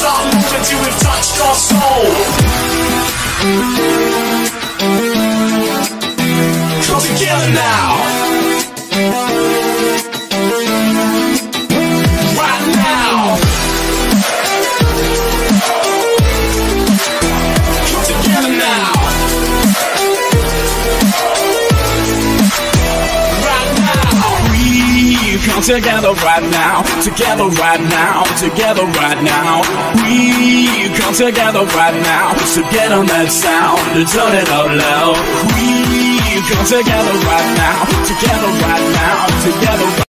start moving till we've touched our soul. Come together now. Right now. Come together now. Right now. We come together right now. Together right now. Together right now. We come together right now. So get on that sound and turn it up loud. We come together right now. Together right now. Together.